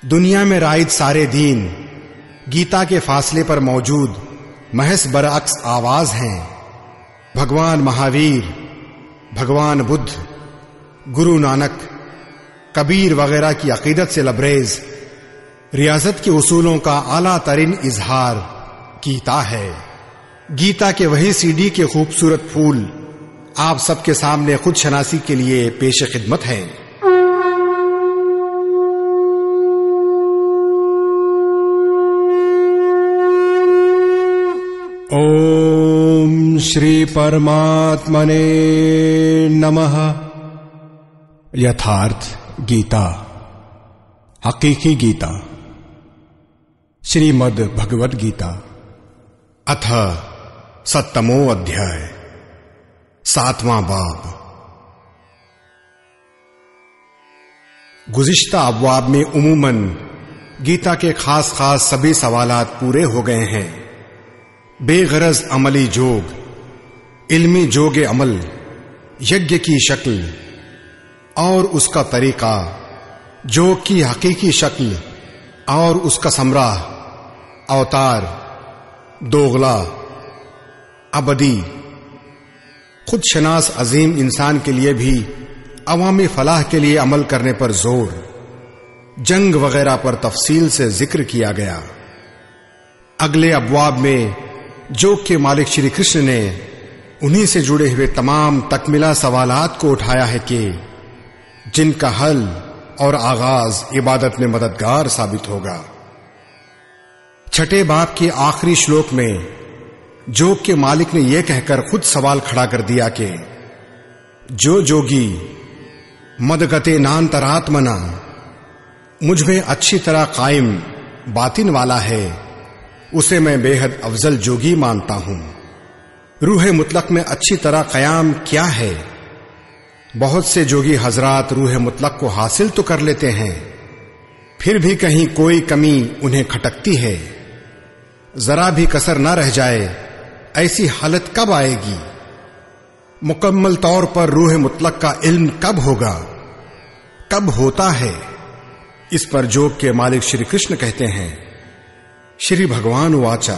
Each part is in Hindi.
दुनिया में राइज सारे दीन गीता के फासले पर मौजूद महज बरअक्स आवाज हैं। भगवान महावीर, भगवान बुद्ध, गुरु नानक, कबीर वगैरह की अकीदत से लबरेज रियाजत के उसूलों का आला तरीन इजहार गीता है। गीता के वही सीडी के खूबसूरत फूल आप सबके सामने खुद शनासी के लिए पेश खिदमत है। ओम श्री परमात्मने नमः। यथार्थ गीता, हकीकी गीता, श्रीमद् भगवद गीता, अथ सप्तमो अध्याय, 7वां बाब। गुज़िश्ता अब्वाब में उमूमन गीता के खास सभी सवालात पूरे हो गए हैं। बेगरज अमली जोग, इल्मी जोगे अमल, यज्ञ की शक्ल और उसका तरीका, जोग की हकीकी शक्ल और उसका समराह, अवतार, दोगला, अबदी, खुद शनास अजीम इंसान के लिए भी अवामी फलाह के लिए अमल करने पर जोर, जंग वगैरह पर तफसील से जिक्र किया गया। अगले अब्वाब में जोग के मालिक श्री कृष्ण ने उन्हीं से जुड़े हुए तमाम तकमिला सवालात को उठाया है कि जिनका हल और आगाज इबादत में मददगार साबित होगा। छठे बाब के आखिरी श्लोक में जोग के मालिक ने यह कहकर खुद सवाल खड़ा कर दिया कि जो जोगी मदगते नान्तरात्मना, मुझमें अच्छी तरह कायम बातिन वाला है, उसे मैं बेहद अफजल जोगी मानता हूं। रूह मुतलक में अच्छी तरह कयाम क्या है? बहुत से जोगी हजरात रूह मुतलक को हासिल तो कर लेते हैं, फिर भी कहीं कोई कमी उन्हें खटकती है। जरा भी कसर न रह जाए, ऐसी हालत कब आएगी? मुकम्मल तौर पर रूह मुतलक का इल्म कब होगा? कब होता है? इस पर जोग के मालिक श्री कृष्ण कहते हैं, श्री भगवान वाचा,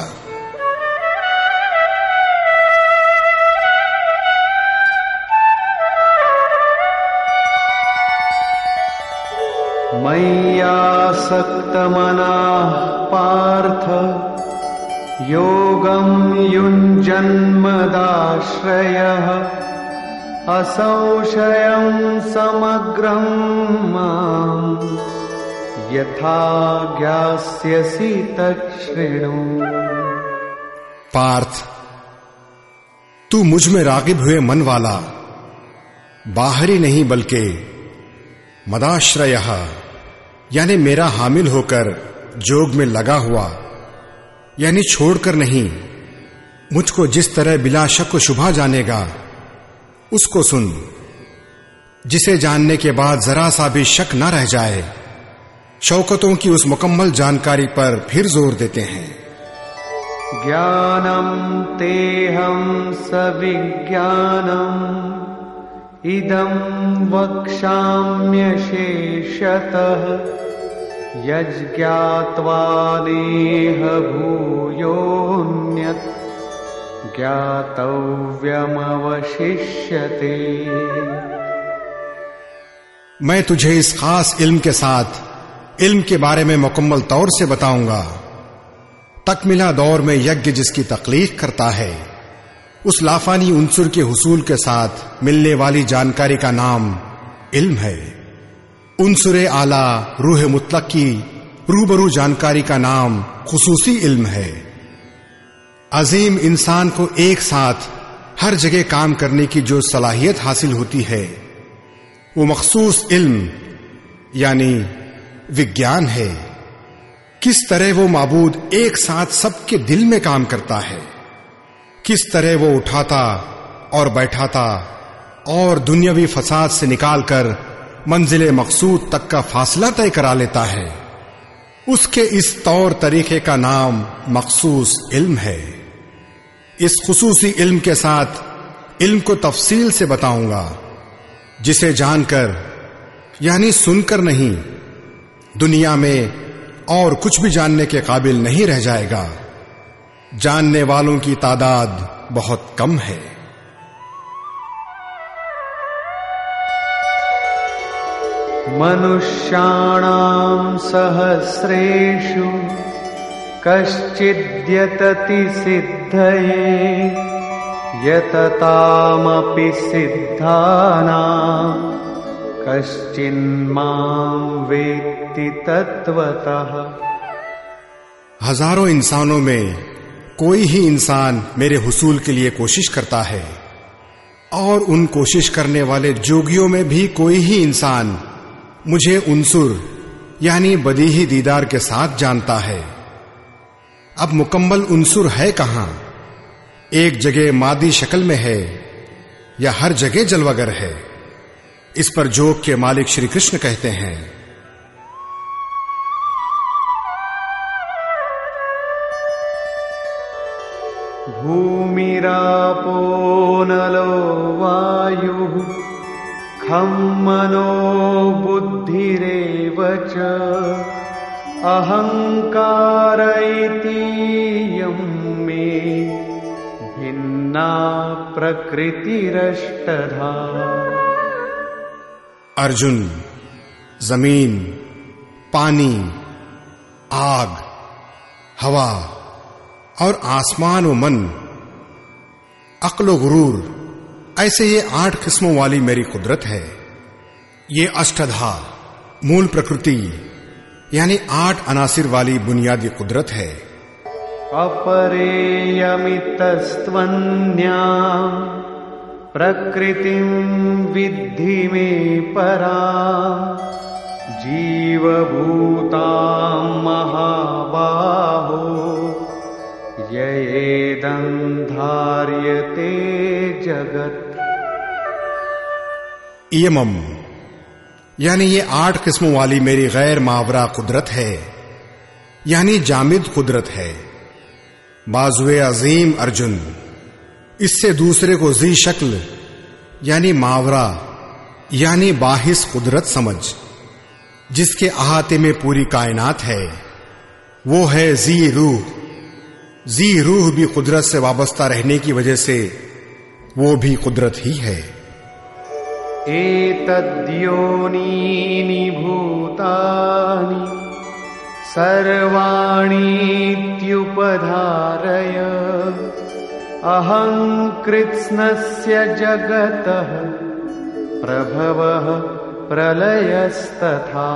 मय्यासक्तमनाः पार्थ योगं युञ्जन्मदाश्रयः असंशयं समग्रं माम् यथा ज्ञास्यसि तच्छृणु। पार्थ, तू मुझ में रागिब हुए मन वाला, बाहरी नहीं बल्कि मदाश्रयः यानी मेरा हामिल होकर जोग में लगा हुआ, यानी छोड़कर नहीं, मुझको जिस तरह बिला शक शुबा जानेगा उसको सुन, जिसे जानने के बाद जरा सा भी शक न रह जाए। शौकतों की उस मुकम्मल जानकारी पर फिर जोर देते हैं। ज्ञानम तेहम सविज्ञानम इदं वक्ष्याम्यशेषतः यज्ञात्वा नेह भूयोऽन्यत् ज्ञातव्यमवशिष्यते। मैं तुझे इस खास इल्म के साथ इल्म के बारे में मुकम्मल तौर से बताऊंगा। तकमिला दौर में यज्ञ जिसकी तकलीफ करता है, उस लाफानी उनसुर के हुसूल के साथ मिलने वाली जानकारी का नाम इल्म है। उनसुर आला रूह मुतलक की रूबरू जानकारी का नाम खुसूसी इल्म है। अजीम इंसान को एक साथ हर जगह काम करने की जो सलाहियत हासिल होती है, वो मखसूस इल्म यानी विज्ञान है। किस तरह वो माबूद एक साथ सबके दिल में काम करता है, किस तरह वो उठाता और बैठाता और दुनियावी फसाद से निकालकर मंजिले मकसूद तक का फासला तय करा लेता है, उसके इस तौर तरीके का नाम मखसूस इल्म है। इस खुसूसी इल्म के साथ इल्म को तफसील से बताऊंगा, जिसे जानकर यानी सुनकर नहीं, दुनिया में और कुछ भी जानने के काबिल नहीं रह जाएगा। जानने वालों की तादाद बहुत कम है। मनुष्याणां सहस्रेषु कश्चिद्यतति सिद्धये यततामपि सिद्धानां कश्चिन्मां वेत्ति तत्वतः। हजारों इंसानों में कोई ही इंसान मेरे हुसूल के लिए कोशिश करता है, और उन कोशिश करने वाले जोगियों में भी कोई ही इंसान मुझे उनसुर यानी बदीही दीदार के साथ जानता है। अब मुकम्मल उनसुर है कहां? एक जगह मादी शक्ल में है या हर जगह जलवागर है? इस पर जोग के मालिक श्री कृष्ण कहते हैं, भूमिरापो नलो वायुः खं मनो बुद्धिरेव च अहंकार इतीयं मे भिन्ना प्रकृतिरष्टधा। अर्जुन, जमीन, पानी, आग, हवा और आसमान व मन, अक्ल व गुरूर, ऐसे ये 8 किस्मों वाली मेरी कुदरत है। ये अष्टधा मूल प्रकृति यानी 8 अनासिर वाली बुनियादी कुदरत है। अपरेयमितस्त्वन्या प्रकृतिं विद्धि मे परा जीवभूतां महाबाहो ययेदं धार्यते जगत्। इयमम यानी ये 8 किस्मों वाली मेरी गैर मावरा कुदरत है, यानी जामिद कुदरत है। बाजुए अजीम अर्जुन, इससे दूसरे को जी शक्ल यानी मावरा यानी बाहिस कुदरत समझ, जिसके अहाते में पूरी कायनात है। वो है जी रूह। जी रूह भी कुदरत से वाबस्ता रहने की वजह से वो भी कुदरत ही है। एतद्योनीनि भूतानि सर्वाणीत्युपधारय अहं कृत्स्नस्य जगतः प्रभवः प्रलयस्तथा।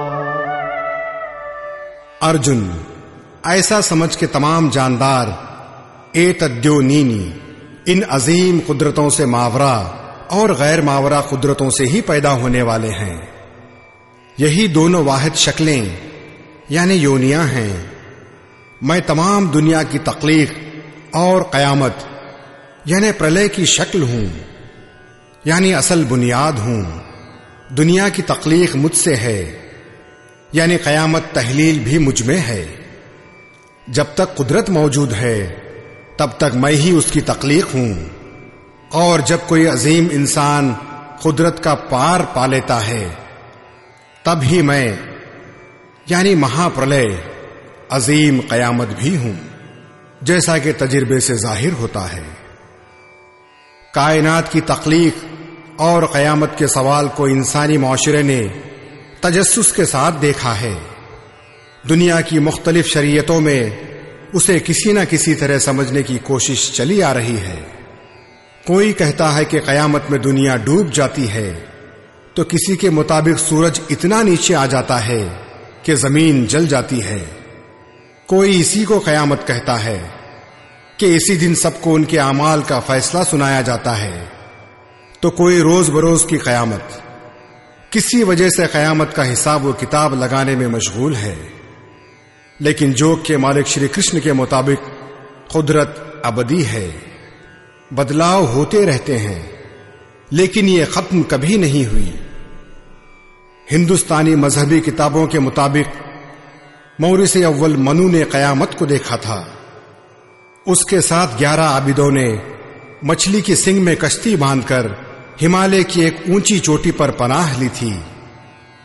अर्जुन, ऐसा समझ के तमाम जानदार एतद्योनीनि इन अजीम कुदरतों से मावरा और गैर मावरा कुदरतों से ही पैदा होने वाले हैं। यही दोनों वाहिद शक्लें यानी योनियां हैं। मैं तमाम दुनिया की तख्लीक और कयामत यानी प्रलय की शक्ल हूं, यानी असल बुनियाद हूं। दुनिया की तख्लीक मुझसे है, यानी कयामत तहलील भी मुझ में है। जब तक कुदरत मौजूद है तब तक मैं ही उसकी तख्लीक हूं, और जब कोई अजीम इंसान कुदरत का पार पा लेता है तब ही मैं यानी महाप्रलय अजीम कयामत भी हूं, जैसा कि तजुर्बे से जाहिर होता है। कायनात की तख्लीक और कयामत के सवाल को इंसानी माशरे ने तजस्सुस के साथ देखा है। दुनिया की मुख्तलिफ शरीयतों में उसे किसी न किसी तरह समझने की कोशिश चली आ रही है। कोई कहता है कि कयामत में दुनिया डूब जाती है, तो किसी के मुताबिक सूरज इतना नीचे आ जाता है कि जमीन जल जाती है। कोई इसी को कयामत कहता है कि इसी दिन सबको उनके अमाल का फैसला सुनाया जाता है। तो कोई रोज बरोज की कयामत, किसी वजह से कयामत का हिसाब व किताब लगाने में मशगूल है। लेकिन जोग के मालिक श्री कृष्ण के मुताबिक कुदरत अबदी है, बदलाव होते रहते हैं, लेकिन ये खत्म कभी नहीं हुई। हिंदुस्तानी मजहबी किताबों के मुताबिक मौरिस अव्वल मनु ने कयामत को देखा था। उसके साथ 11 आबिदों ने मछली की सिंग में कश्ती बांधकर हिमालय की एक ऊंची चोटी पर पनाह ली थी।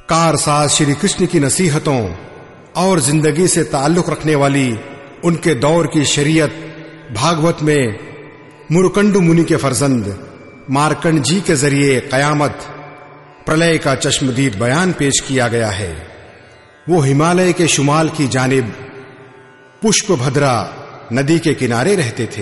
कारसाज श्री कृष्ण की नसीहतों और जिंदगी से ताल्लुक रखने वाली उनके दौर की शरीयत भागवत में मुरकंडु मुनि के फर्जंद मार्कंड जी के जरिए कयामत प्रलय का चश्मदीद बयान पेश किया गया है। वो हिमालय के शुमाल की जानिब पुष्पभद्रा नदी के किनारे रहते थे।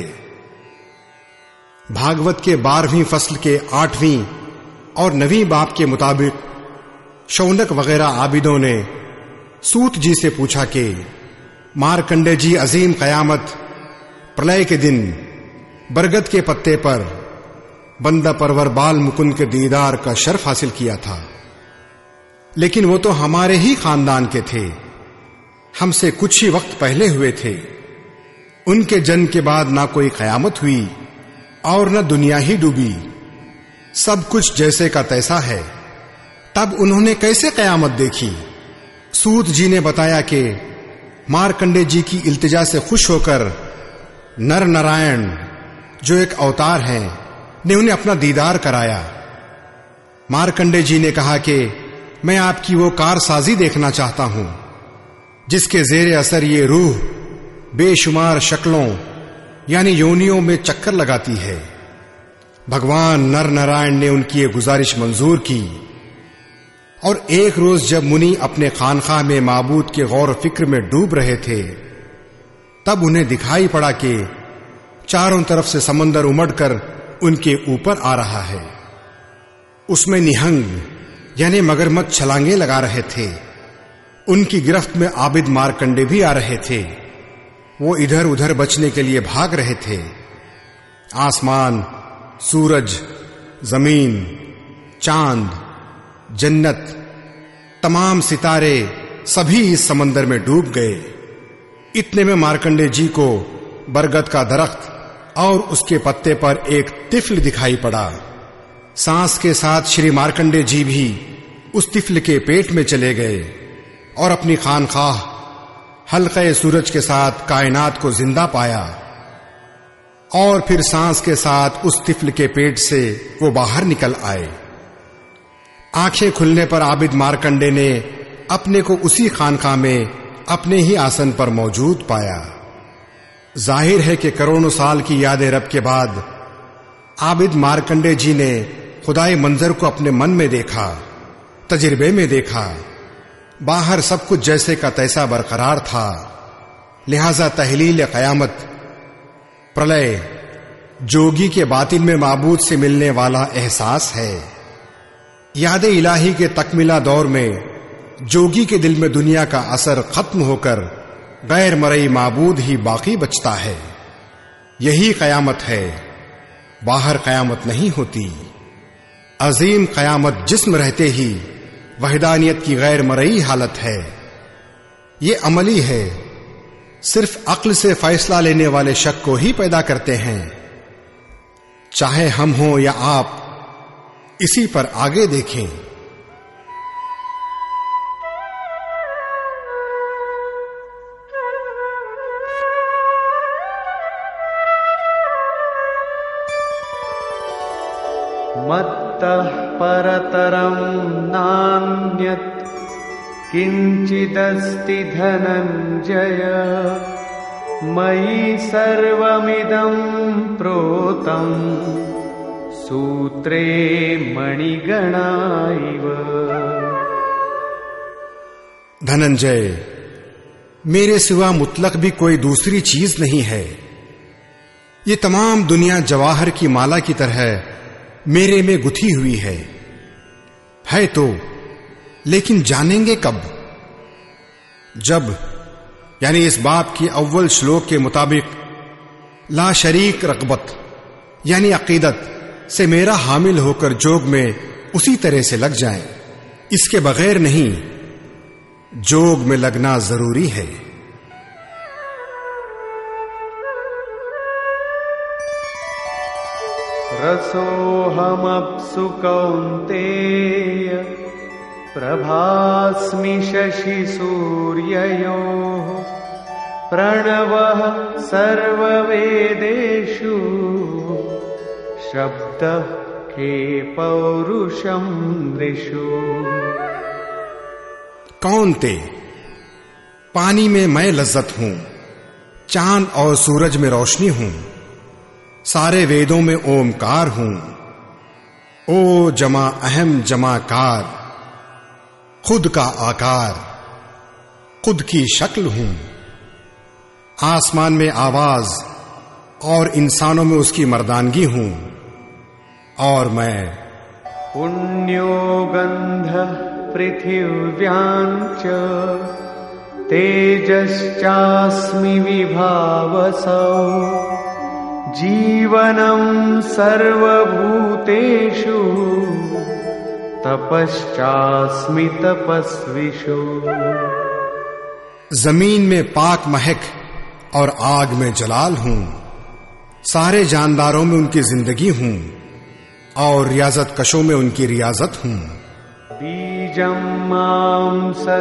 भागवत के 12वीं फसल के 8वीं और 9वीं बाब के मुताबिक शौनक वगैरह आबिदों ने सूत जी से पूछा कि मार्कंडे जी अजीम कयामत प्रलय के दिन बरगद के पत्ते पर बंदा परवर बाल मुकुंद के दीदार का शर्फ हासिल किया था, लेकिन वो तो हमारे ही खानदान के थे, हमसे कुछ ही वक्त पहले हुए थे। उनके जन्म के बाद ना कोई कयामत हुई और न दुनिया ही डूबी, सब कुछ जैसे का तैसा है। तब उन्होंने कैसे कयामत देखी? सूत जी ने बताया कि मार्कंडे जी की इल्तिजा से खुश होकर नर नारायण जो एक अवतार हैं ने उन्हें अपना दीदार कराया। मार्कंडे जी ने कहा कि मैं आपकी वो कारसाजी देखना चाहता हूं जिसके जेरे असर ये रूह बेशुमार शक्लों यानी योनियों में चक्कर लगाती है। भगवान नर नारायण ने उनकी ये गुजारिश मंजूर की और एक रोज जब मुनि अपने खानखाह में माबूद के गौर फिक्र में डूब रहे थे, तब उन्हें दिखाई पड़ा कि चारों तरफ से समंदर उमड़कर उनके ऊपर आ रहा है। उसमें निहंग यानी मगरमच्छ छलांगे लगा रहे थे। उनकी गिरफ्त में आबिद मार्कंडे भी आ रहे थे। वो इधर उधर बचने के लिए भाग रहे थे। आसमान, सूरज, जमीन, चांद, जन्नत, तमाम सितारे सभी इस समंदर में डूब गए। इतने में मार्कंडे जी को बरगद का दरख्त और उसके पत्ते पर एक तिफल दिखाई पड़ा। सांस के साथ श्री मार्कंडे जी भी उस तिफल के पेट में चले गए और अपनी खानखाह हल्के सूरज के साथ कायनात को जिंदा पाया। और फिर सांस के साथ उस तिफल के पेट से वो बाहर निकल आए। आंखें खुलने पर आबिद मार्कंडे ने अपने को उसी खानखाह में अपने ही आसन पर मौजूद पाया। जाहिर है कि करोड़ों साल की याद रब के बाद आबिद मार्कंडे जी ने खुदाई मंजर को अपने मन में देखा, तजुर्बे में देखा। बाहर सब कुछ जैसे का तैसा बरकरार था, लिहाजा तहलील कयामत प्रलय जोगी के बातिन में माबूद से मिलने वाला एहसास है। याद इलाही के तकमिला दौर में जोगी के दिल में दुनिया का असर खत्म होकर गैर मरई माबूद ही बाकी बचता है। यही कयामत है, बाहर कयामत नहीं होती। अजीम कयामत जिस्म रहते ही वहदानियत की गैर मरई हालत है। ये अमली है, सिर्फ अक्ल से फैसला लेने वाले शक को ही पैदा करते हैं। चाहे हम हों या आप, इसी पर आगे देखें। मत्तः परतरं नान्यत् किंचिदस्ति धनंजय मयि सर्वमिदं प्रोतं सूत्रे मणिगणा इव। धनंजय, मेरे सिवा मुतलक भी कोई दूसरी चीज नहीं है। ये तमाम दुनिया जवाहर की माला की तरह मेरे में गुथी हुई है तो, लेकिन जानेंगे कब? जब, यानी इस बाब की अव्वल श्लोक के मुताबिक ला शरीक रग़बत यानी अकीदत से मेरा हामिल होकर जोग में उसी तरह से लग जाएं। इसके बगैर नहीं, जोग में लगना जरूरी है। रसोऽहमप्सु कौन्तेय प्रभास्मि शशि सूर्ययोः प्रणवः सर्ववेदेषु शब्दः के पौरुषं नृषु। कौन ते, पानी में मैं लज्जत हूं, चांद और सूरज में रोशनी हूं, सारे वेदों में ओमकार हूं। ओ जमा अहम जमाकार, खुद का आकार, खुद की शक्ल हूं। आसमान में आवाज और इंसानों में उसकी मर्दानगी हूं। और मैं पुण्यो गंध पृथिव्याञ्च तेजश्चास्मि विभावसौ जीवनं सर्वभूतेषु तपश्चास्मि तपस्विषु। जमीन में पाक महक और आग में जलाल हूं, सारे जानदारों में उनकी जिंदगी हूं और रियाजत कशों में उनकी रियाजत हूं। बीजं मां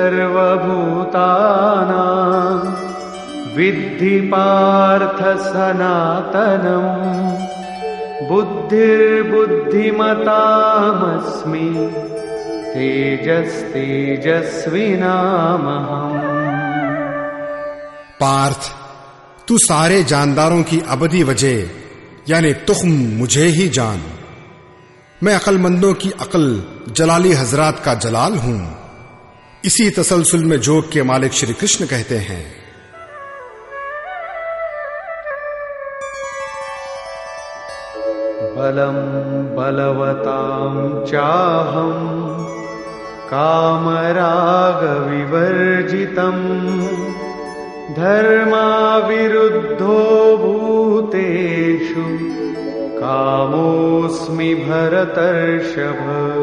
सर्वभूतानां विद्धि पार्थ सनातनम् बुद्धिर्बुद्धिमतामस्मि तेजस्तेजस्विनामहम्। पार्थ, तू सारे जानदारों की अबदी वजह यानी तुख्म मुझे ही जान। मैं अक्लमंदों की अक्ल जलाली हजरात का जलाल हूं। इसी तसलसल में जोग के मालिक श्री कृष्ण कहते हैं, बलं बलवतां चाहं कामराग विवर्जितम् धर्माविरुद्धो भूतेषु कामोऽस्मि भरतर्षभ।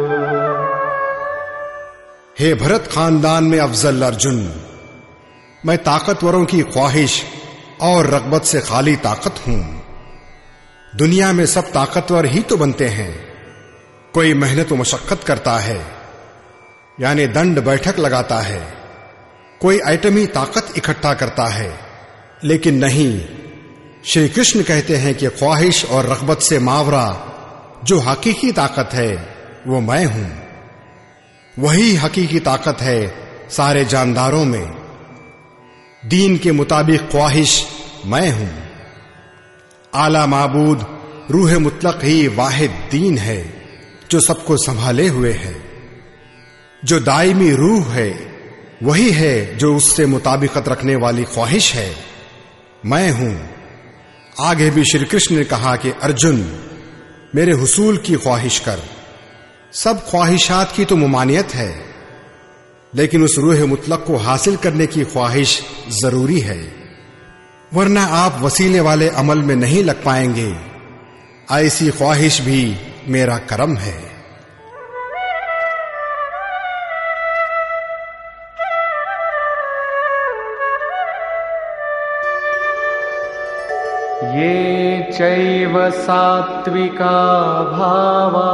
हे भरत खानदान में अफजल अर्जुन, मैं ताकतवरों की ख्वाहिश और रगबत से खाली ताकत हूं। दुनिया में सब ताकतवर ही तो बनते हैं। कोई मेहनत व मशक्कत करता है यानी दंड बैठक लगाता है, कोई आइटमी ताकत इकट्ठा करता है, लेकिन नहीं, श्री कृष्ण कहते हैं कि ख्वाहिश और रग़बत से मावरा जो हकीकी ताकत है वो मैं हूं। वही हकीकी ताकत है सारे जानदारों में। दीन के मुताबिक ख्वाहिश मैं हूं। आला माबूद रूह मुतलक ही वाहिद दीन है जो सबको संभाले हुए है। जो दायमी रूह है वही है जो उससे मुताबिकत रखने वाली ख्वाहिश है। मैं हूं। आगे भी श्री कृष्ण ने कहा कि अर्जुन, मेरे हुसूल की ख्वाहिश कर। सब ख्वाहिशात की तो मुमानियत है, लेकिन उस रूह मुतलक को हासिल करने की ख्वाहिश जरूरी है, वरना आप वसीले वाले अमल में नहीं लग पाएंगे। ऐसी ख्वाहिश भी मेरा करम है। ये चैव सात्विका भावा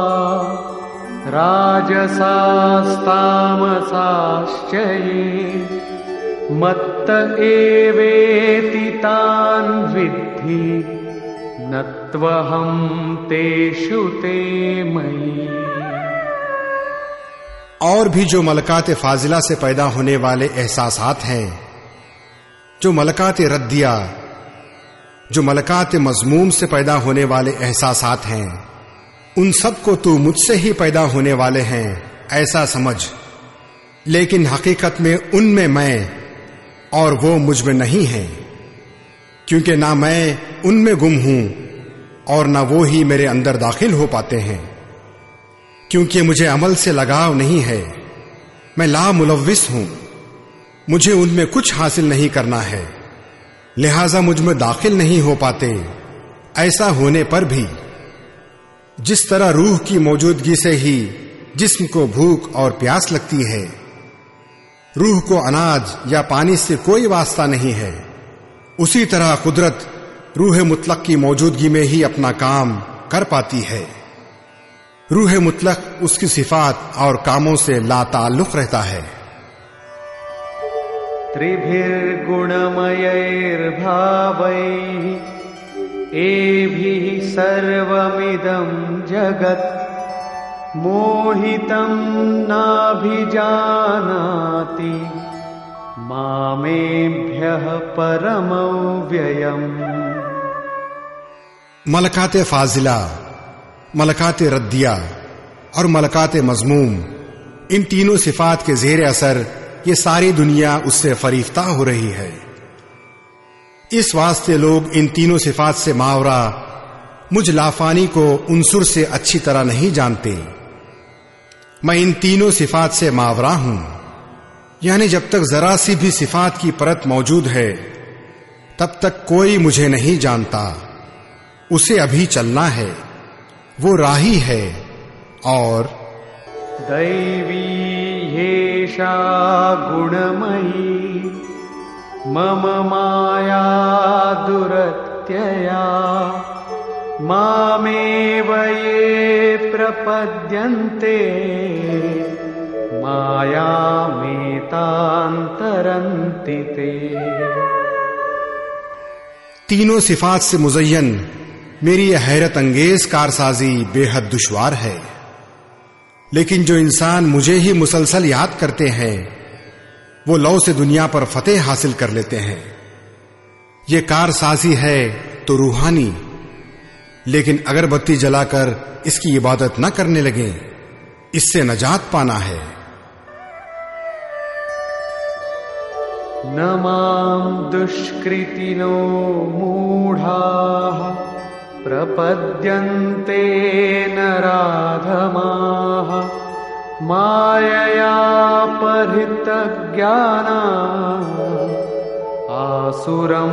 राजसास्तामसाश्च ये मत्त एवेति तान् विद्धि नत्वहं तेषु ते मयि। और भी जो मलकात फाजिला से पैदा होने वाले एहसासात हैं, जो मलकात रद्दिया, जो मलकात मजमूम से पैदा होने वाले एहसासात हैं, उन सब को तू मुझसे ही पैदा होने वाले हैं ऐसा समझ। लेकिन हकीकत में उनमें मैं और वो मुझ में नहीं है, क्योंकि ना मैं उनमें गुम हूं और ना वो ही मेरे अंदर दाखिल हो पाते हैं। क्योंकि मुझे अमल से लगाव नहीं है, मैं लामुलव्विस हूं, मुझे उनमें कुछ हासिल नहीं करना है, लिहाजा मुझ में दाखिल नहीं हो पाते। ऐसा होने पर भी जिस तरह रूह की मौजूदगी से ही जिस्म को भूख और प्यास लगती है, रूह को अनाज या पानी से कोई वास्ता नहीं है, उसी तरह कुदरत रूह मुतलक की मौजूदगी में ही अपना काम कर पाती है। रूह मुतलक उसकी सिफात और कामों से लाताल्लुक रहता है। त्रिभिर्गुणमयैर्भावैः एभिः सर्वमिदं जगत् मोहितं नाभिजानाति मामेभ्यः परमव्ययम्। मलकाते फाजिला, मलकाते रद्दिया और मलकाते मजमूम, इन तीनों सिफात के जेर असर ये सारी दुनिया उससे फरीफ्ता हो रही है। इस वास्ते लोग इन तीनों सिफात से मावरा मुझ लाफानी को उनसुर से अच्छी तरह नहीं जानते। मैं इन तीनों सिफात से मावरा हूं, यानी जब तक जरा सी भी सिफात की परत मौजूद है तब तक कोई मुझे नहीं जानता। उसे अभी चलना है, वो राही है। और दैवी येषा गुणमयी मम माया दुरत्यया मामेव ये प्रपद्यन्ते मायामेतान्तरन्ति ते। तीनों सिफात से मुज़य्यन मेरी यह हैरत अंगेज कारसाजी बेहद दुश्वार है, लेकिन जो इंसान मुझे ही मुसलसल याद करते हैं वो लौ से दुनिया पर फतेह हासिल कर लेते हैं। ये कारसाजी है तो रूहानी, लेकिन अगरबत्ती जलाकर इसकी इबादत न करने लगे, इससे नजात पाना है। न मां दुष्कृतिनो मूढ़ाः प्रपद्यन्ते नराधमाः मायया परितज्ञानाः आसुरं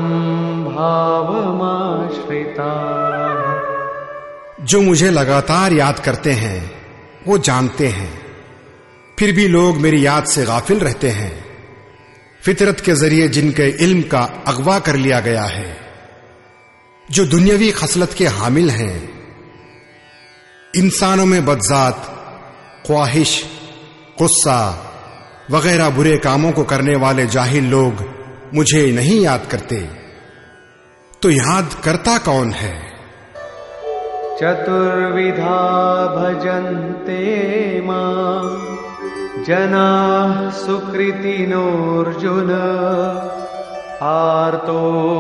भावमाश्रिताः। जो मुझे लगातार याद करते हैं वो जानते हैं, फिर भी लोग मेरी याद से गाफिल रहते हैं। फितरत के जरिए जिनके इल्म का अगवा कर लिया गया है, जो दुनियावी खसलत के हामिल हैं। इंसानों में बदजात, ख्वाहिश, गुस्सा वगैरह बुरे कामों को करने वाले जाहिल लोग मुझे नहीं याद करते, तो याद करता कौन है? चतुर्विधा भजन्ते मां जनाः सुकृतिनोऽर्जुन आर्तो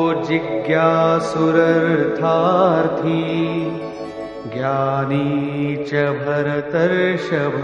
जिज्ञासुरर्थार्थी ज्ञानी च भरतर्षभ।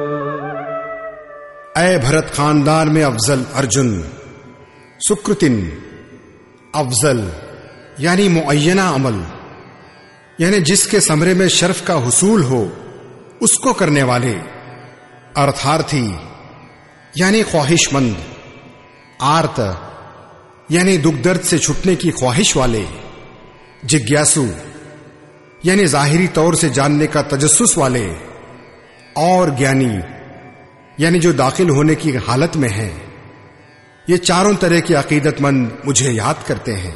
ऐ भरत खानदान में अफजल अर्जुन, सुकृतिन अफजल यानी मुअय्यना अमल, यानी जिसके समरे में शर्फ का हुसूल हो उसको करने वाले, अर्थार्थी यानी ख्वाहिशमंद, आर्त यानी दुख दर्द से छुटने की ख्वाहिश वाले, जिज्ञासु यानी जाहिरी तौर से जानने का तजस्सुस वाले, और ज्ञानी यानी जो दाखिल होने की हालत में है। ये चारों तरह के अकीदतमंद मुझे याद करते हैं।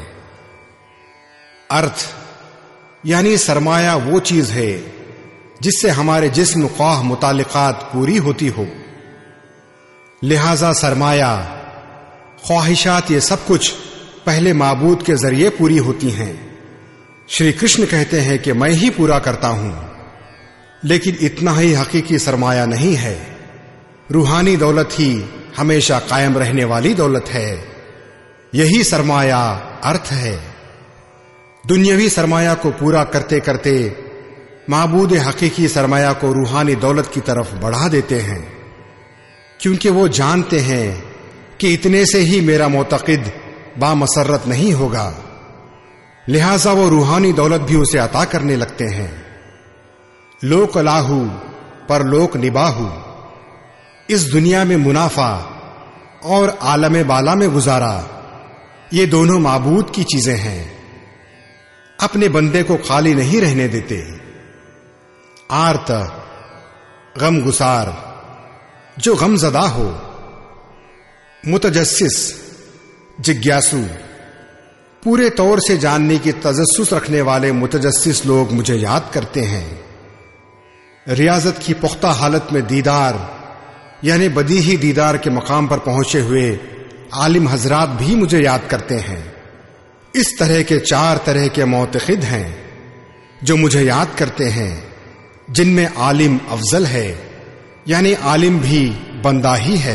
अर्थ यानी सरमाया वो चीज है जिससे हमारे जिस्म ख्वाह मुतालिकात पूरी होती हो। लिहाजा सरमाया, ख्वाहिशात, ये सब कुछ पहले माबूद के जरिए पूरी होती हैं। श्री कृष्ण कहते हैं कि मैं ही पूरा करता हूं, लेकिन इतना ही हकीकी सरमाया नहीं है। रूहानी दौलत ही हमेशा कायम रहने वाली दौलत है। यही सरमाया अर्थ है। दुनियावी सरमाया को पूरा करते करते माबूद हकीकी सरमाया को रूहानी दौलत की तरफ बढ़ा देते हैं, क्योंकि वो जानते हैं कि इतने से ही मेरा मोतक़िद बामसरत नहीं होगा। लिहाजा वो रूहानी दौलत भी उसे अता करने लगते हैं। लोक लाहू पर लोक निबाहू, इस दुनिया में मुनाफा और आलम बाला में गुजारा, ये दोनों माबूद की चीजें हैं। अपने बंदे को खाली नहीं रहने देते। आर्त, गम गुसार, जो गमजदा हो। मुतजस्सिस, जिज्ञासु, पूरे तौर से जानने की तजस्सुस रखने वाले मुतजस्सिस लोग मुझे याद करते हैं। रियाजत की पुख्ता हालत में दीदार यानी बदीही दीदार के मकाम पर पहुंचे हुए आलिम हजरात भी मुझे याद करते हैं। इस तरह के 4 तरह के मोतक़िद हैं जो मुझे याद करते हैं, जिनमें आलिम अफजल है, यानी आलिम भी बंदा ही है।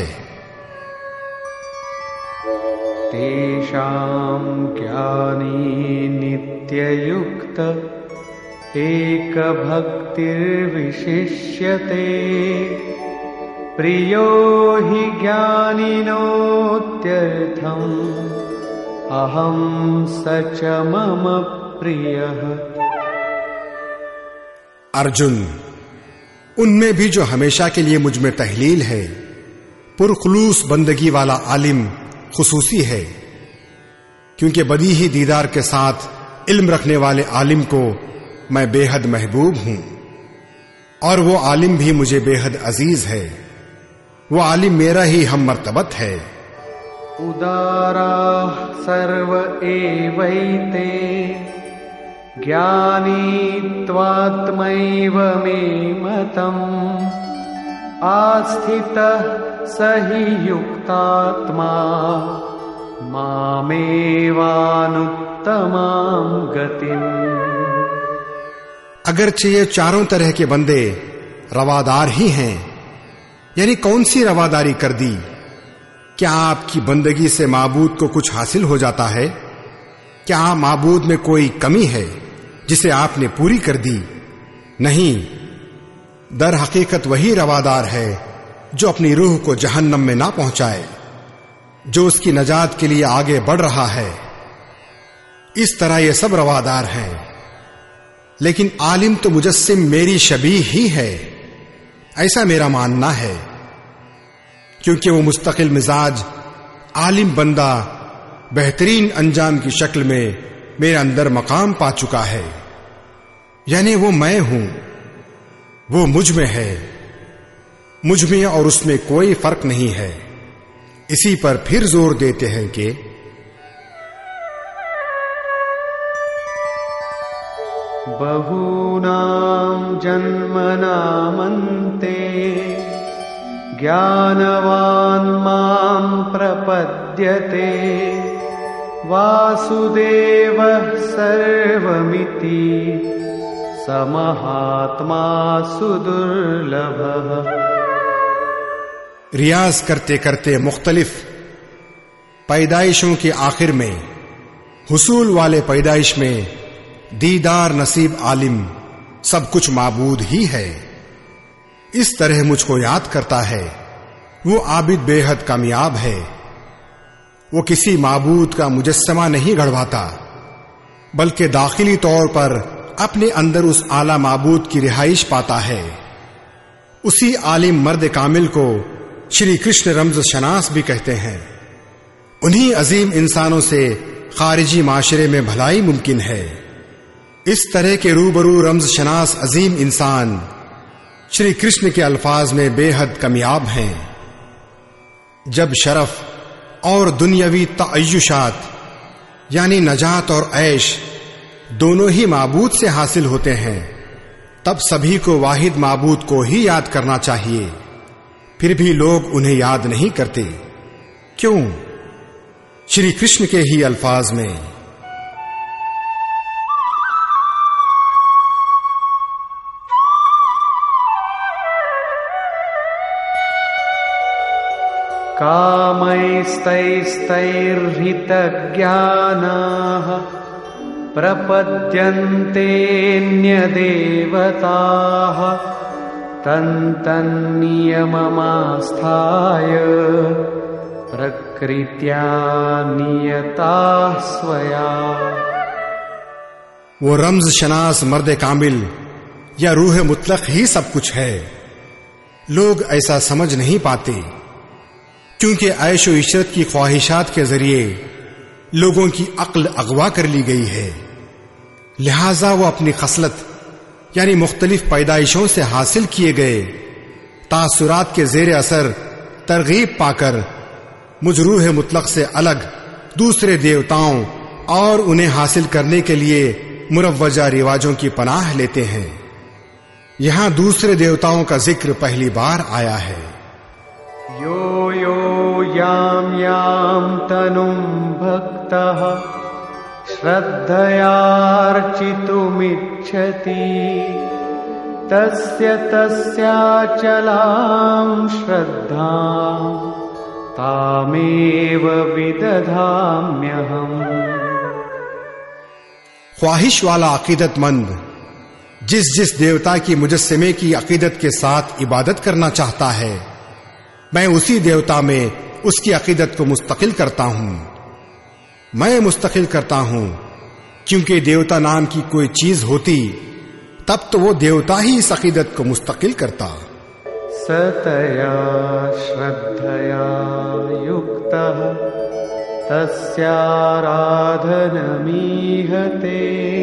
तेषां ज्ञानी नित्ययुक्त एक भक्तिर्विशिष्यते प्रियो हि ज्ञानिनोत्यर्थम् अहं स च मम प्रियः। अर्जुन, उनमें भी जो हमेशा के लिए मुझ में तहलील है, पुरखुलूस बंदगी वाला आलिम खुसूसी है, क्योंकि बदी ही दीदार के साथ इल्म रखने वाले आलिम को मैं बेहद महबूब हूं, और वो आलिम भी मुझे बेहद अजीज है। वो आलिम मेरा ही हम मर्तबत है। उदारा सर्व एवैते ज्ञानी त्वात्मैव मे मतम् आस्थितः स हि युक्तात्मा मामेवानुत्तमां गतिम्। अगरचे ये चारों तरह के बंदे रवादार ही हैं, यानी कौन सी रवादारी कर दी? क्या आपकी बंदगी से माबूद को कुछ हासिल हो जाता है? क्या माबूद में कोई कमी है जिसे आपने पूरी कर दी? नहीं, दर हकीकत वही रवादार है जो अपनी रूह को जहन्नम में ना पहुंचाए, जो उसकी नजात के लिए आगे बढ़ रहा है। इस तरह ये सब रवादार हैं। लेकिन आलिम तो मुजस्सिम मेरी शबीह ही है, ऐसा मेरा मानना है, क्योंकि वो मुस्तकिल मिजाज आलिम बंदा बेहतरीन अंजाम की शक्ल में मेरे अंदर मकाम पा चुका है। यानी वो मैं हूं, वो मुझ में है, मुझ में और उसमें कोई फर्क नहीं है। इसी पर फिर जोर देते हैं कि बहूनां जन्मनामन्ते ज्ञानवान् मां प्रपद्यते वासुदेवः सर्वमिति समहात्मा सुदुर्लभः। रियाज करते करते मुख्तलिफ पैदाइशों के आखिर में हुसूल वाले पैदाइश में दीदार नसीब आलिम सब कुछ माबूद ही है। इस तरह मुझको याद करता है, वो आबिद बेहद कामयाब है। वो किसी माबूद का मुजस्समा नहीं गढ़वाता, बल्कि दाखिली तौर पर अपने अंदर उस आला माबूद की रिहाइश पाता है। उसी आलिम मर्द कामिल को श्री कृष्ण रमज शनास भी कहते हैं। उन्हीं अजीम इंसानों से खारिजी माशरे में भलाई मुमकिन है। इस तरह के रूबरू रमज शनास अजीम इंसान श्री कृष्ण के अल्फाज में बेहद कामयाब हैं। जब शरफ और दुनियावी तअय्युशात यानी नजात और ऐश दोनों ही माबूद से हासिल होते हैं, तब सभी को वाहिद माबूद को ही याद करना चाहिए। फिर भी लोग उन्हें याद नहीं करते। क्यों? श्री कृष्ण के ही अल्फाज में कामैस्तैस्तैर्हितज्ञानाः प्रपद्यन्तेऽन्यदेवताः तन्तन्नियममास्थाय प्रकृत्या नियताः स्वया। वो रमज शनास मर्द कामिल या रूह मुतलक ही सब कुछ है। लोग ऐसा समझ नहीं पाते, क्योंकि ऐशो इशरत की ख्वाहिशात के जरिए लोगों की अक्ल अगवा कर ली गई है। लिहाजा वो अपनी खसलत यानी मुख्तलिफ पैदाइशों से हासिल किए गए तासुरात के जेर असर तरगीब पाकर मुझ रूह मुतलक से अलग दूसरे देवताओं और उन्हें हासिल करने के लिए मुरव्वजा रिवाजों की पनाह लेते हैं। यहां दूसरे देवताओं का जिक्र पहली बार आया है। यो यो याम याम तनुं भक्तः श्रद्धयार्चितुमिच्छति तस्य तस्याचलां श्रद्धां तामेव विदधाम्यहम्। ख्वाहिश वाला अकीदतमंद जिस जिस देवता की मुजस्समे की अकीदत के साथ इबादत करना चाहता है, मैं उसी देवता में उसकी अकीदत को मुस्तकिल करता हूं। मैं मुस्तकिल करता हूं क्योंकि देवता नाम की कोई चीज होती तब तो वो देवता ही इस अकीदत को मुस्तकिल करता। सतया श्रद्धया युक्तः तस्याराधनमीहते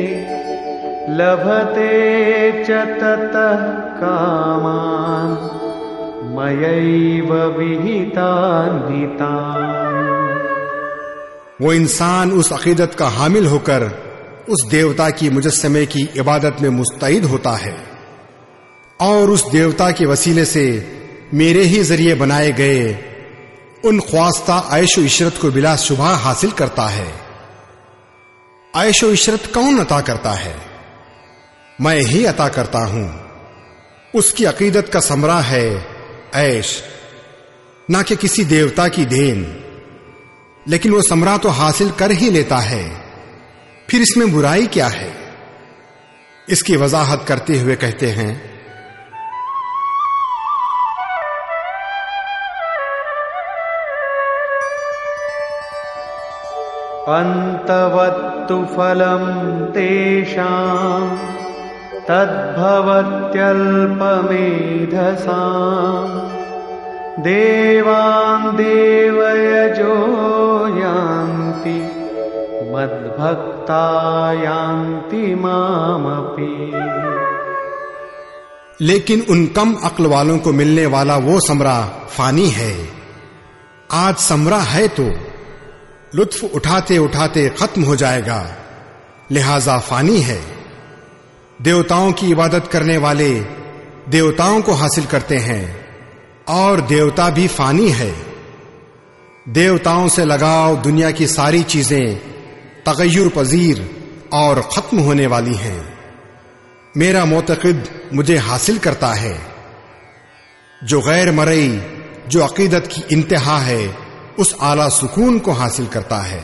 लभते च ततः कामान् मयैव विहितान् हितान्। वो इंसान उस अकीदत का हामिल होकर उस देवता की मुजस्समे की इबादत में मुस्तईद होता है और उस देवता के वसीले से मेरे ही जरिए बनाए गए उन ख्वास्ता ऐशो इशरत को बिला शुबा हासिल करता है। ऐशो इशरत कौन अता करता है? मैं ही अता करता हूं। उसकी अकीदत का समरा है ऐश, ना कि किसी देवता की देन। लेकिन वो समरा तो हासिल कर ही लेता है, फिर इसमें बुराई क्या है? इसकी वजाहत करते हुए कहते हैं, अन्तवत्तु फलं तेषां तद्भवत्यल्पमेधसां देवान् देवयजो यान्ति मद्भक्ता यान्ति मामपि। लेकिन उन कम अक्ल वालों को मिलने वाला वो समरा फानी है। आज समरा है तो लुत्फ उठाते उठाते खत्म हो जाएगा, लिहाजा फानी है। देवताओं की इबादत करने वाले देवताओं को हासिल करते हैं और देवता भी फानी है। देवताओं से लगाव दुनिया की सारी चीजें तगय्युर पजीर और खत्म होने वाली हैं। मेरा मोतक़िद मुझे हासिल करता है। जो गैर मरई, जो अकीदत की इंतहा है, उस आला सुकून को हासिल करता है।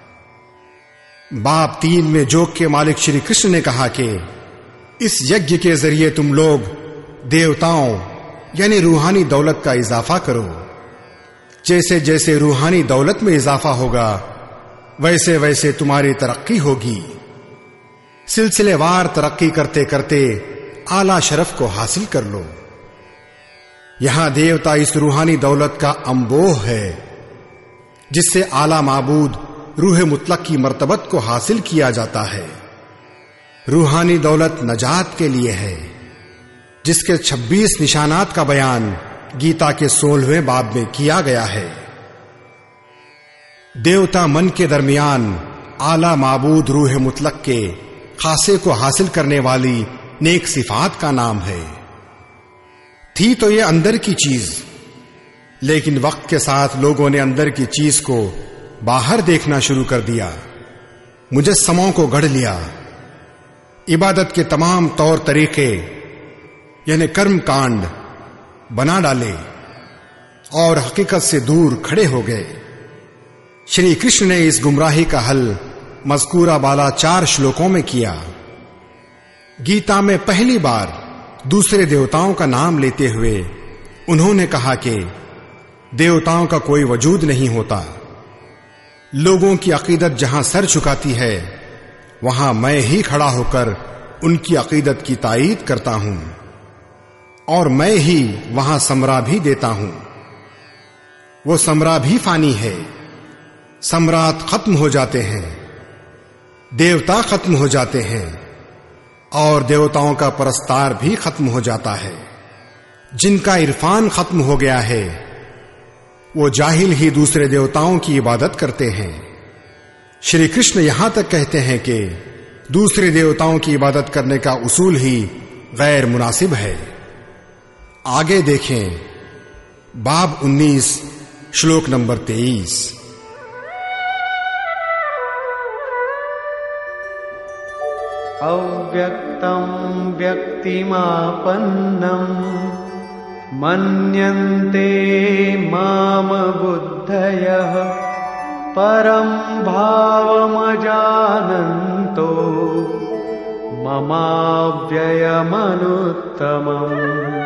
बाब 3 में जोग के मालिक श्री कृष्ण ने कहा कि इस यज्ञ के जरिए तुम लोग देवताओं यानी रूहानी दौलत का इजाफा करो। जैसे जैसे रूहानी दौलत में इजाफा होगा वैसे वैसे तुम्हारी तरक्की होगी। सिलसिलेवार तरक्की करते करते आला शरफ को हासिल कर लो। यहां देवता इस रूहानी दौलत का अंबोह है जिससे आला माबूद रूह मुतलक की मर्तबत को हासिल किया जाता है। रूहानी दौलत नजात के लिए है जिसके 26 निशानात का बयान गीता के 16वें बाब में किया गया है। देवता मन के दरमियान आला माबूद रूह मुतलक के खासे को हासिल करने वाली नेक सिफात का नाम है। थी तो ये अंदर की चीज, लेकिन वक्त के साथ लोगों ने अंदर की चीज को बाहर देखना शुरू कर दिया, मुजस्समों को गढ़ लिया। इबादत के तमाम तौर तरीके यानी कर्म कांड बना डाले और हकीकत से दूर खड़े हो गए। श्री कृष्ण ने इस गुमराही का हल मज़कूरा बाला 4 श्लोकों में किया। गीता में पहली बार दूसरे देवताओं का नाम लेते हुए उन्होंने कहा कि देवताओं का कोई वजूद नहीं होता। लोगों की अकीदत जहां सर झुकाती है वहां मैं ही खड़ा होकर उनकी अकीदत की ताईद करता हूं और मैं ही वहां समरा भी देता हूं। वो समरा भी फानी है। सम्राट खत्म हो जाते हैं, देवता खत्म हो जाते हैं और देवताओं का परस्तार भी खत्म हो जाता है। जिनका इरफान खत्म हो गया है वो जाहिल ही दूसरे देवताओं की इबादत करते हैं। श्री कृष्ण यहां तक कहते हैं कि दूसरे देवताओं की इबादत करने का उसूल ही गैर मुनासिब है। आगे देखें बाब 19 श्लोक नंबर 23। अव्यक्तं व्यक्तिमापन्नं मन्यन्ते माम बुद्धयः परं भावमजानन्तो ममाव्ययमनुत्तमम्।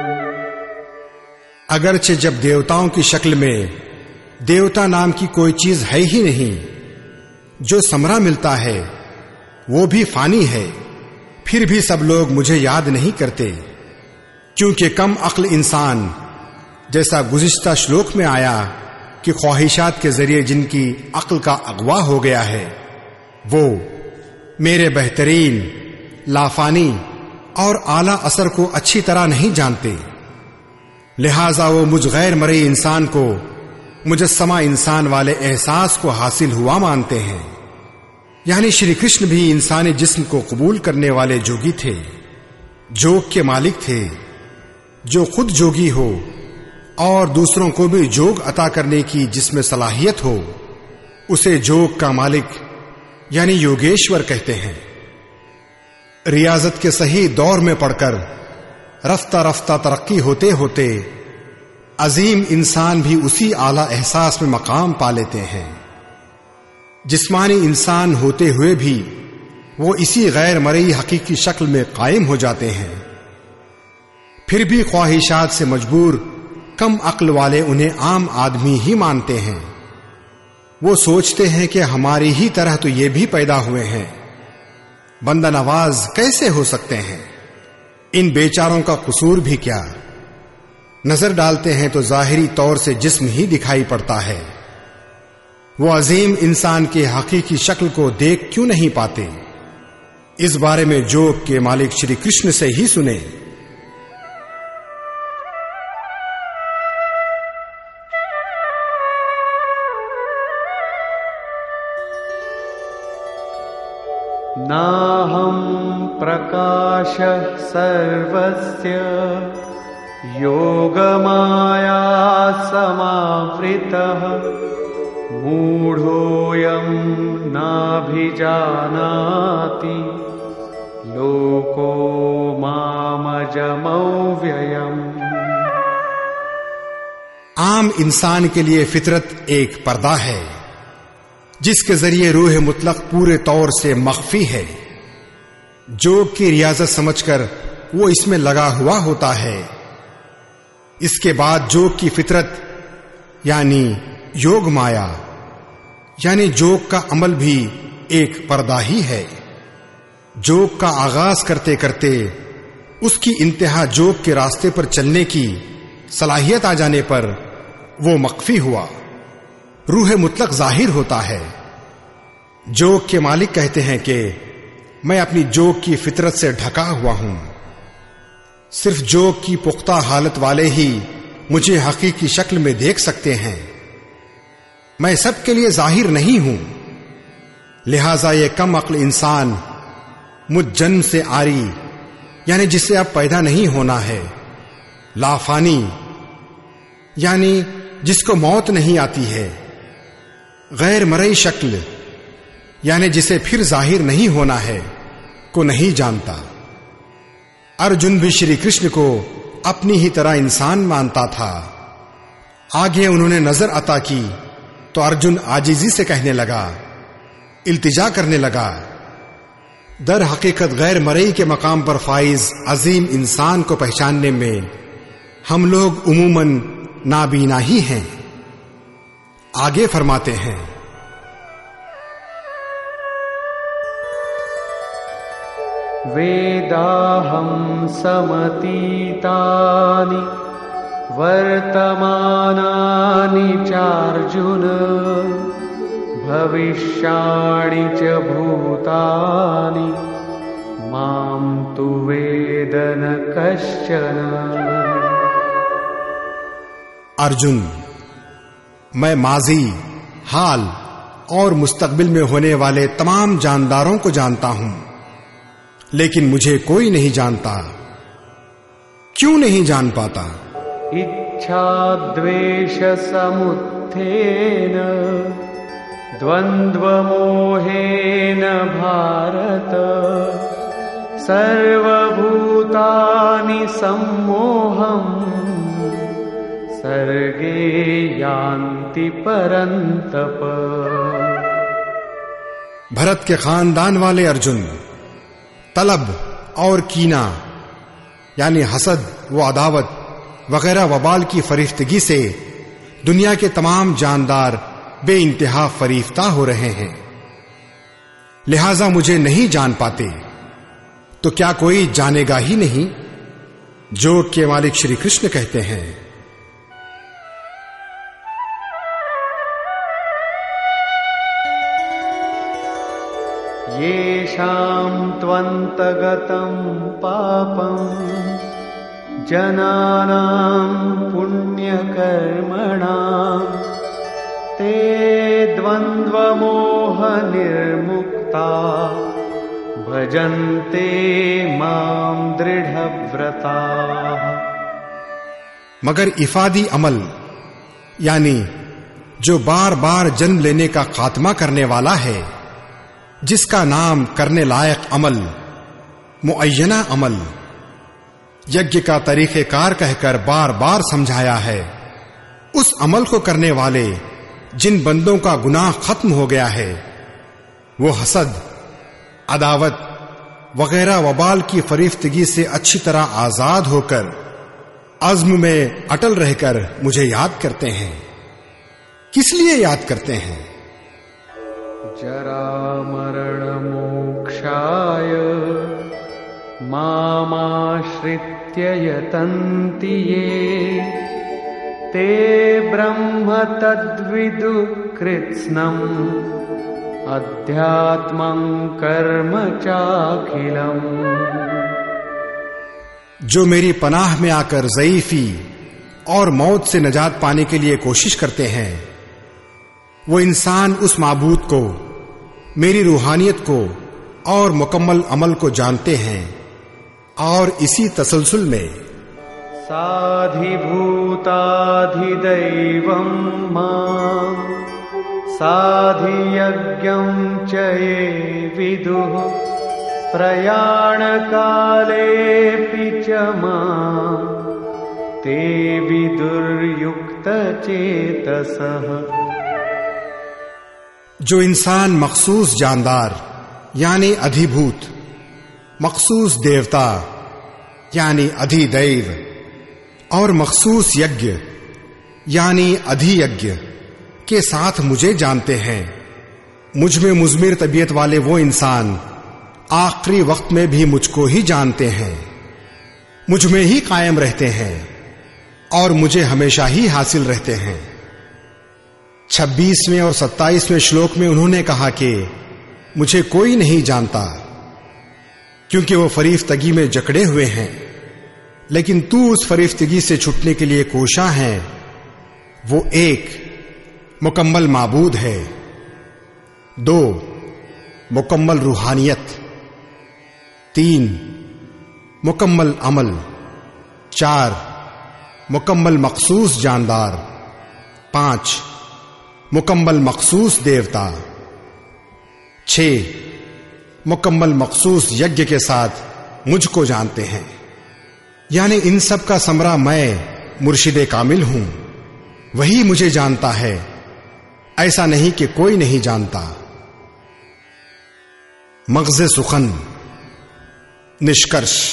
अगरचे जब देवताओं की शक्ल में देवता नाम की कोई चीज है ही नहीं, जो समरा मिलता है वो भी फानी है, फिर भी सब लोग मुझे याद नहीं करते, क्योंकि कम अक्ल इंसान, जैसा गुज़िश्ता श्लोक में आया कि ख्वाहिशात के जरिए जिनकी अक्ल का अगवा हो गया है, वो मेरे बेहतरीन, लाफानी और आला असर को अच्छी तरह नहीं जानते। लिहाजा वो मुझ गैर मरई इंसान को मुजस्समा इंसान वाले एहसास को हासिल हुआ मानते हैं। यानी श्री कृष्ण भी इंसानी जिस्म को कबूल करने वाले जोगी थे, जोग के मालिक थे। जो खुद जोगी हो और दूसरों को भी जोग अता करने की जिसमें सलाहियत हो, उसे जोग का मालिक यानी योगेश्वर कहते हैं। रियाजत के सही दौर में पड़कर रफ्ता रफ्ता तरक्की होते होते अजीम इंसान भी उसी आला एहसास में मकाम पा लेते हैं। जिस्मानी इंसान होते हुए भी वो इसी गैर मरई हकीकी शक्ल में कायम हो जाते हैं। फिर भी ख्वाहिशात से मजबूर कम अक्ल वाले उन्हें आम आदमी ही मानते हैं। वो सोचते हैं कि हमारी ही तरह तो ये भी पैदा हुए हैं, बंदा नवाज कैसे हो सकते हैं, इन बेचारों का कसूर भी क्या। नजर डालते हैं तो जाहिरी तौर से जिस्म ही दिखाई पड़ता है। वो अजीम इंसान के हकीकी शक्ल को देख क्यों नहीं पाते? इस बारे में जोग के मालिक श्री कृष्ण से ही सुने। नाहं प्रकाशः सर्वस्य योगमाया समावृतः मूढ़ोऽयं नाभिजानाति लोको मामजमव्ययम्। आम इंसान के लिए फितरत एक पर्दा है जिसके जरिए रूह मुतलक पूरे तौर से मख्फी है। जोग की रियाजत समझकर वो इसमें लगा हुआ होता है। इसके बाद जोग की फितरत यानी योग माया यानी जोग का अमल भी एक पर्दा ही है। जोग का आगाज करते करते उसकी इंतहा जोग के रास्ते पर चलने की सलाहियत आ जाने पर वो मख्फी हुआ, रूह मुतलक जाहिर होता है। जोग के मालिक कहते हैं कि मैं अपनी जोग की फितरत से ढका हुआ हूं। सिर्फ जोग की पुख्ता हालत वाले ही मुझे हकीकी शक्ल में देख सकते हैं। मैं सबके लिए जाहिर नहीं हूं। लिहाजा ये कम अक्ल इंसान मुझ जन्म से आरी यानी जिससे अब पैदा नहीं होना है, लाफानी यानी जिसको मौत नहीं आती है, गैर मरई शक्ल यानी जिसे फिर जाहिर नहीं होना है को नहीं जानता। अर्जुन भी श्री कृष्ण को अपनी ही तरह इंसान मानता था। आगे उन्होंने नजर अता की तो अर्जुन आजिजी से कहने लगा, इल्तिजा करने लगा। दर हकीकत गैर मरई के मकाम पर फाइज अजीम इंसान को पहचानने में हम लोग उमूमन नाबीना ही हैं। आगे फरमाते हैं, वेदाहं समतीतानि वर्तमानानि चार्जुन भविष्याणि च भूतानि मां तु वेद न कश्चन। अर्जुन, मैं माजी, हाल और मुस्तकबिल में होने वाले तमाम जानदारों को जानता हूं, लेकिन मुझे कोई नहीं जानता। क्यों नहीं जान पाता? इच्छा द्वेष समुत्थेन द्वंद्व मोहेन भारत सर्वभूतानि सम्मोहम् सर्गे यान्ति परन्तप। भरत के खानदान वाले अर्जुन तलब और कीना यानी हसद व अदावत वगैरह वबाल की फरिश्तगी से दुनिया के तमाम जानदार बेइंतहा फरीफ्ता हो रहे हैं, लिहाजा मुझे नहीं जान पाते, तो क्या कोई जानेगा ही नहीं। जोग के मालिक श्री कृष्ण कहते हैं, येषां त्वन्तगतं पापं जनानां पुण्यकर्मणां ते द्वन्द्वमोह निर्मुक्ता भजन्ते मां दृढ़व्रताः। मगर इफादी अमल यानी जो बार बार जन्म लेने का खात्मा करने वाला है, जिसका नाम करने लायक अमल, मुअय्यना अमल, यज्ञ का तरीक़ेकार कहकर बार बार समझाया है, उस अमल को करने वाले जिन बंदों का गुनाह खत्म हो गया है, वो हसद, अदावत वगैरह वबाल की फरिश्तगी से अच्छी तरह आजाद होकर अज़्म में अटल रहकर मुझे याद करते हैं। किस लिए याद करते हैं? जरा मरण मोक्षाय मामाश्रित्य यतन्ति ये ते ब्रह्म तद्विदु कृत्स्नम् अध्यात्मं कर्म चाखिलम्। जो मेरी पनाह में आकर ज़ईफी और मौत से नजात पाने के लिए कोशिश करते हैं, वो इंसान उस माबूद को, मेरी रूहानियत को और मुकम्मल अमल को जानते हैं और इसी तसलसल में साधिभूताधिदैवं मां साधियज्ञं च ये विदुः प्रयाणकालेऽपि च मां ते विदुर्युक्तचेतसः। जो इंसान मखसूस जानदार यानी अधिभूत, मखसूस देवता यानी अधिदैव और मखसूस यज्ञ यानी अधियज्ञ के साथ मुझे जानते हैं, मुझ में मुज़मिर तबीयत वाले वो इंसान आखिरी वक्त में भी मुझको ही जानते हैं, मुझ में ही कायम रहते हैं और मुझे हमेशा ही हासिल रहते हैं। 26वें और 27वें श्लोक में उन्होंने कहा कि मुझे कोई नहीं जानता, क्योंकि वो फरिश्तगी में जकड़े हुए हैं, लेकिन तू उस फरिश्तगी से छूटने के लिए कोशा है। वो एक मुकम्मल माबूद है, 2 मुकम्मल रूहानियत, 3 मुकम्मल अमल, 4 मुकम्मल मखसूस जानदार, 5 मुकम्मल मखसूस देवता, 6 मुकम्मल मखसूस यज्ञ के साथ मुझको जानते हैं। यानी इन सब का समरा मैं मुर्शिदे कामिल हूं, वही मुझे जानता है, ऐसा नहीं कि कोई नहीं जानता। मग़ज़े सुखन निष्कर्ष।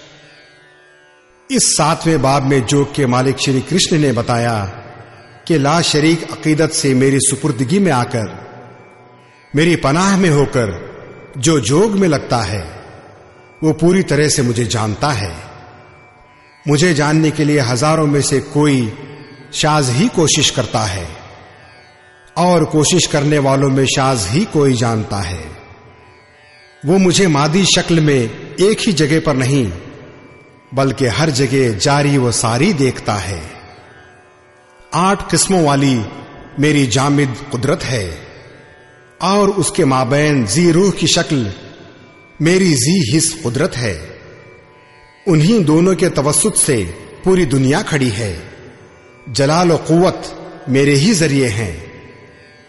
इस 7वें बाब में जोग के मालिक श्री कृष्ण ने बताया कि ला शरीक अकीदत से मेरी सुपुर्दगी में आकर, मेरी पनाह में होकर जो जोग में लगता है, वो पूरी तरह से मुझे जानता है। मुझे जानने के लिए हजारों में से कोई शाज ही कोशिश करता है और कोशिश करने वालों में शाज ही कोई जानता है। वो मुझे मादी शक्ल में एक ही जगह पर नहीं, बल्कि हर जगह जारी व सारी देखता है। 8 किस्मों वाली मेरी जामिद कुदरत है और उसके माबैन जी रूह की शक्ल मेरी जी हिस कुदरत है। उन्हीं दोनों के तवस्सुत से पूरी दुनिया खड़ी है। जलाल और कुव्वत मेरे ही जरिए हैं।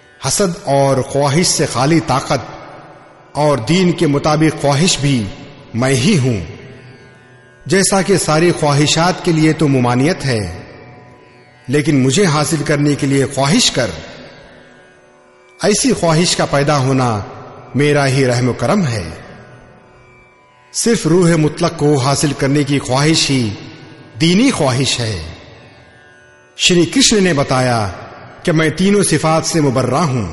हसद और ख्वाहिश से खाली ताकत और दीन के मुताबिक ख्वाहिश भी मैं ही हूं। जैसा कि सारी ख्वाहिशात के लिए तो मुमानियत है, लेकिन मुझे हासिल करने के लिए ख्वाहिश कर। ऐसी ख्वाहिश का पैदा होना मेरा ही रहम करम है। सिर्फ रूह मुतलक को हासिल करने की ख्वाहिश ही दीनी ख्वाहिश है। श्री कृष्ण ने बताया कि मैं तीनों सिफात से मुबर्रा हूं।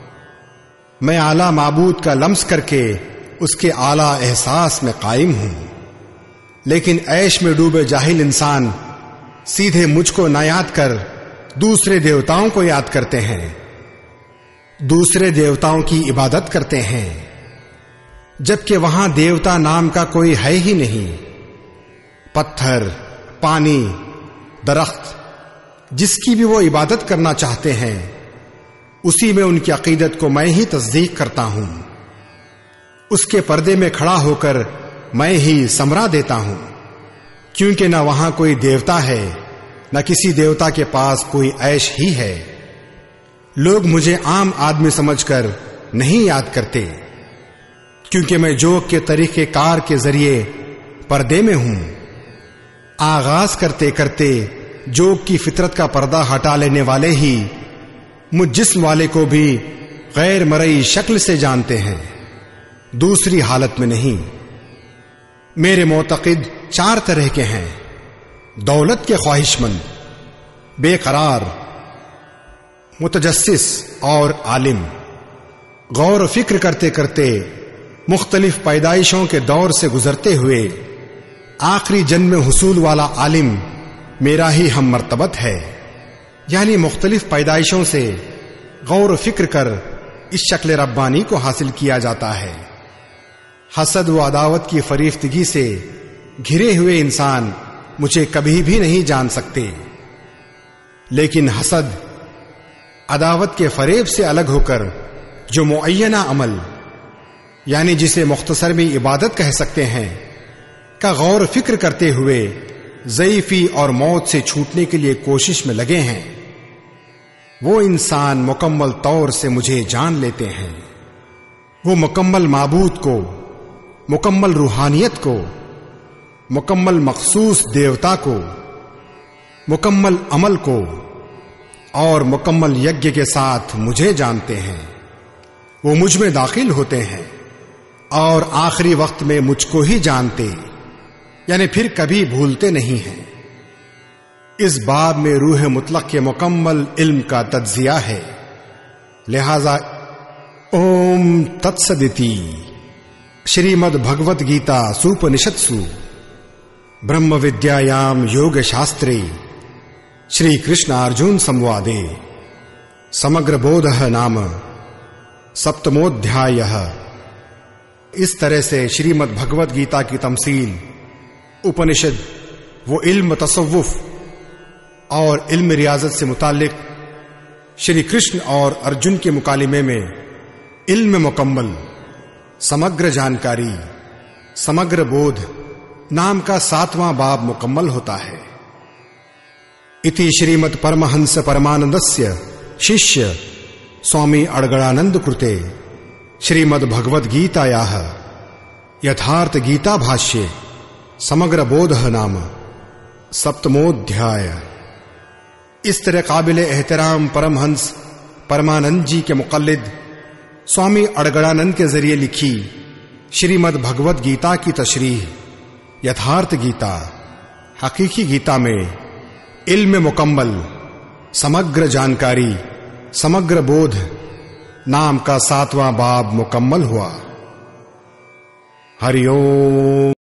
मैं आला माबूद का लम्स करके उसके आला एहसास में कायम हूं। लेकिन ऐश में डूबे जाहिल इंसान सीधे मुझको न याद कर दूसरे देवताओं को याद करते हैं, दूसरे देवताओं की इबादत करते हैं, जबकि वहां देवता नाम का कोई है ही नहीं। पत्थर, पानी, दरख्त, जिसकी भी वो इबादत करना चाहते हैं, उसी में उनकी अकीदत को मैं ही तस्दीक करता हूं। उसके पर्दे में खड़ा होकर मैं ही समरा देता हूं, क्योंकि न वहां कोई देवता है, न किसी देवता के पास कोई ऐश ही है। लोग मुझे आम आदमी समझकर नहीं याद करते, क्योंकि मैं जोग के तरीके कार के जरिए पर्दे में हूं। आगाज करते करते जोग की फितरत का पर्दा हटा लेने वाले ही मुझ जिस्म वाले को भी गैर मरई शक्ल से जानते हैं, दूसरी हालत में नहीं। मेरे मोतक़िद 4 तरह के हैं: दौलत के ख्वाहिशमंद, बेकरार, मुतजस्सिस और आलिम। गौर फिक्र करते करते मुख्तलिफ पैदाइशों के दौर से गुजरते हुए आखिरी जन्म में हुसूल वाला आलिम मेरा ही हम मर्तबत है। यानी मुख्तलिफ पैदाइशों से गौर फिक्र कर इस शक्ल रब्बानी को हासिल किया जाता है। हसद व अदावत की फरीफ्तगी से घिरे हुए इंसान मुझे कभी भी नहीं जान सकते, लेकिन हसद, अदावत के फरेब से अलग होकर जो मुअय्यना अमल, यानी जिसे मुख्तसर में इबादत कह सकते हैं, का गौर फिक्र करते हुए ज़ईफ़ी और मौत से छूटने के लिए कोशिश में लगे हैं, वो इंसान मुकम्मल तौर से मुझे जान लेते हैं। वो मुकम्मल माबूद को, मुकम्मल रूहानियत को, मुकम्मल मखसूस देवता को, मुकम्मल अमल को और मुकम्मल यज्ञ के साथ मुझे जानते हैं। वो मुझ में दाखिल होते हैं और आखिरी वक्त में मुझको ही जानते, यानी फिर कभी भूलते नहीं हैं। इस बाब में रूह मुतलक के मुकम्मल इल्म का तज्जिया है। लिहाजा ओम तत्सदिति श्रीमद् भगवत गीता सूपनिषत्सु ब्रह्म विद्यायाम योग शास्त्रे श्री कृष्ण अर्जुन संवादे समग्र बोधः नाम सप्तमोध्यायः। इस तरह से श्रीमद् भगवत गीता की तमसील, उपनिषद, वो इल्म तसव्वुफ और इल्म रियाजत से मुताल्लिक श्री कृष्ण और अर्जुन के मुकालिमे में इल्म मुकम्मल, समग्र जानकारी, समग्र बोध नाम का 7वां बाब मुकम्मल होता है। इति श्रीमद् परमहंस परमानंदस्य शिष्य स्वामी अड़गड़ानंद कृते श्रीमद् भगवद गीतायाः यथार्थ गीता भाष्ये समग्र बोधः नाम सप्तमोध्याय। इस तरह काबिल एहतराम परमहंस परमानंद जी के मुक़ल्लिद स्वामी अड़गड़ानंद के जरिए लिखी श्रीमद् भगवद गीता की तशरीह यथार्थ गीता, हकीकी गीता में इल्म मुकम्मल, समग्र जानकारी, समग्र बोध नाम का 7वां बाब मुकम्मल हुआ। हरि ओम।